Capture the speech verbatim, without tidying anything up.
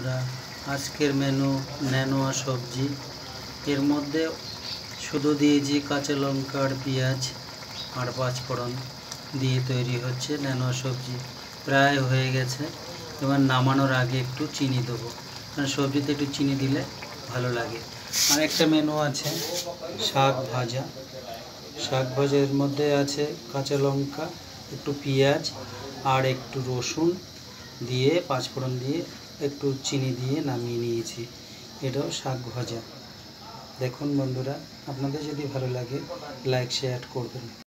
বন্ধুরা, আজকের মেনু নেনোয়া সবজি। এর মধ্যে শুধু দিয়েছি কাঁচা লঙ্কা আর পেঁয়াজ আর পাঁচফোড়ন দিয়ে তৈরি হচ্ছে নেনোয়া সবজি। প্রায় হয়ে গেছে। এবার নামানোর আগে একটু চিনি দেবো, কারণ সবজিতে একটু চিনি দিলে ভালো লাগে। আর একটা মেনু আছে শাক ভাজা। শাক ভাজার মধ্যে আছে কাঁচা লঙ্কা, একটু পেঁয়াজ আর একটু রসুন দিয়ে পাঁচফোড়ন দিয়ে একটু চিনি দিয়ে নামিয়ে নিয়েছি। এটাও শাক ভাজা। দেখুন বন্ধুরা, আপনাদের যদি ভালো লাগে লাইক শেয়ার করবেন।